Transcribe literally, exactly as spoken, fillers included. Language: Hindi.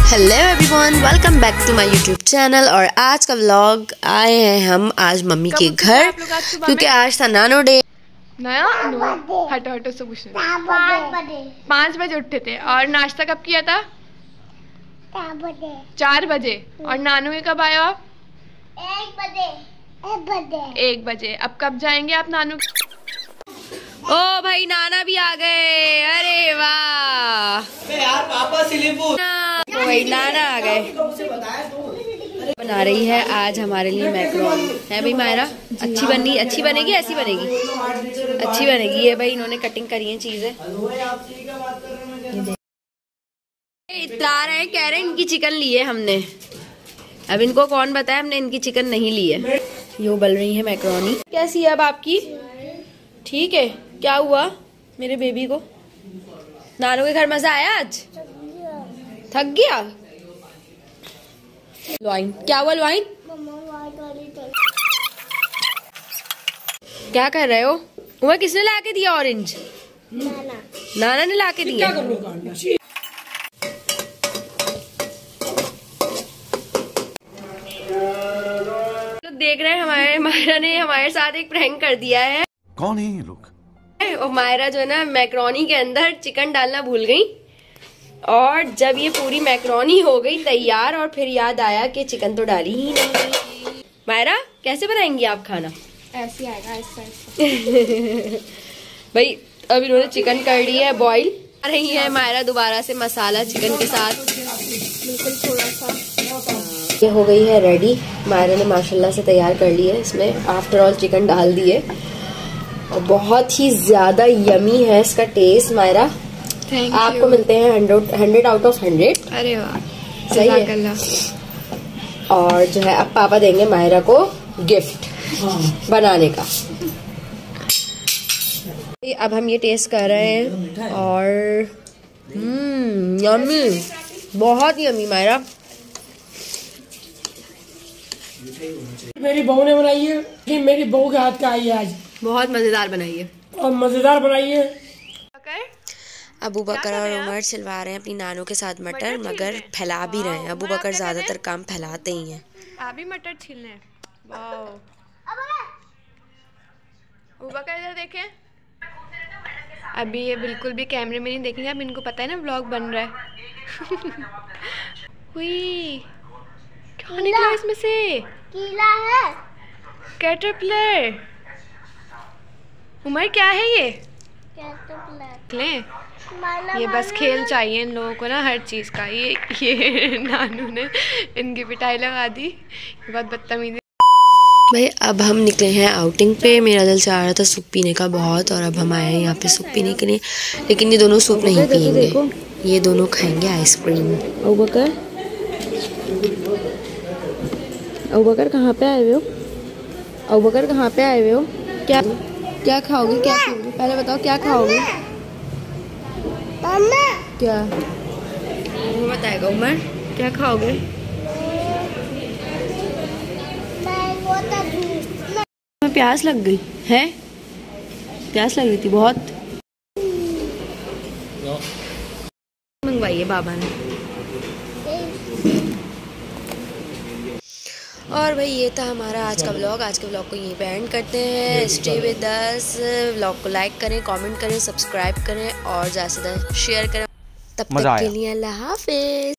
Hello everyone, welcome back to my YouTube channel. और आज का व्लॉग आए हैं हम आज मम्मी के घर, क्योंकि आज था नानो डे। नया नो हटो हटो से पूछ पाँच बजे उठे थे। और नाश्ता कब किया था? चार बजे। और नानू के कब आया आप? एक बजे एक बजे एक बजे। अब कब जाएंगे आप नानू? ओ भाई, नाना भी आ गए। अरे वाह यार, पापा सिलीपुर। तो भाई नाना आ गए। बना रही है आज हमारे लिए मैक्रोनी। है भाई मायरा, अच्छी बनी अच्छी बनेगी ऐसी बनेगी अच्छी बनेगी। ये भाई इन्होंने कटिंग करी है चीजें। इतरा रहे कह रहे इनकी चिकन ली है हमने। अब इनको कौन बताया हमने इनकी चिकन नहीं ली है। यो बल रही है मैक्रोनी। कैसी है अब आपकी? ठीक है। क्या हुआ मेरे बेबी को? नानू के घर मजा आया आज? थक गया? लॉइन क्या हुआ? लॉइन क्या कर रहे हो? वह किसने ला के दिया ऑरेंज? नाना नाना ने ला के दिया। तो देख रहे हैं हमारे मायरा ने हमारे साथ एक प्रैंक कर दिया है। कौन है ये लोग? और मायरा जो है ना मैक्रोनी के अंदर चिकन डालना भूल गई। और जब ये पूरी मैक्रोनी हो गई तैयार, और फिर याद आया कि चिकन तो डाली ही नहीं। मायरा कैसे बनाएंगी आप खाना? ऐसे आएगा, ऐसा ऐसा। भाई अब इन्होंने चिकन कर ली है बॉईल। आ रही है मायरा दोबारा से मसाला चिकन के साथ। बिल्कुल थोड़ा सा ये हो गई है रेडी। मायरा ने माशाल्लाह से तैयार कर ली है। इसमें आफ्टर ऑल चिकन डाल दिए और बहुत ही ज्यादा यमी है इसका टेस्ट। मायरा आपको मिलते हैं hundred hundred out of hundred. अरे वाह, सही है। और जो है अब पापा देंगे मायरा को गिफ्ट बनाने का। अब हम ये टेस्ट कर रहे हैं और हम्म यमी, बहुत यमी मायरा। मेरी बहू ने बनाई है कि मेरी बहू के हाथ का आई है आज। बहुत मजेदार बनाई है और मजेदार बनाई है। अबू बकर और उमर छिलवा रहे हैं अपनी नानों के साथ मटर, मगर फैला भी रहे हैं। अबू बकर ज्यादातर काम फैलाते ही हैं। आप भी मटर छीलने। वाओ, अबू बकर इधर देखें। अभी ये बिल्कुल भी कैमरे में नहीं देखेंगे। अब इनको पता है ना व्लॉग बन रहा है। हुई, क्या निकला इसमें से? कीला है, कैटरपिलर। उमर क्या है ये? कैटरपिलर। ये बस खेल चाहिए इन लोगों को ना, हर चीज का। ये ये नानू ने इनकी पिटाई लगा दी। बहुत बदतमीजी। भाई अब हम निकले हैं आउटिंग पे। मेरा दिल चाह रहा था सूप पीने का बहुत, और अब हम आए हैं यहाँ पे सूप पीने के लिए। लेकिन ये दोनों सूप नहीं पियेंगे, ये दोनों खाएंगे आइसक्रीम। अबू बकर, अबू बकर कहाँ पे आए हुए हो? अबू बकर कहाँ पे आए हुए हो? क्या क्या खाओगे? क्या पियोगे? पहले बताओ क्या खाओगे? क्या वो बताएगा उमर? क्या खाओगे? प्यास लग गई है? प्यास लग गई थी बहुत। मंगवाई है बाबा ने। और भाई ये था हमारा आज का व्लॉग। आज के व्लॉग को यहीं पे एंड करते हैं। Stay with us. व्लॉग को लाइक करें, कमेंट करें, सब्सक्राइब करें और ज़्यादा से ज़्यादा शेयर करें। तब तक के लिए अल्लाह हाफिज।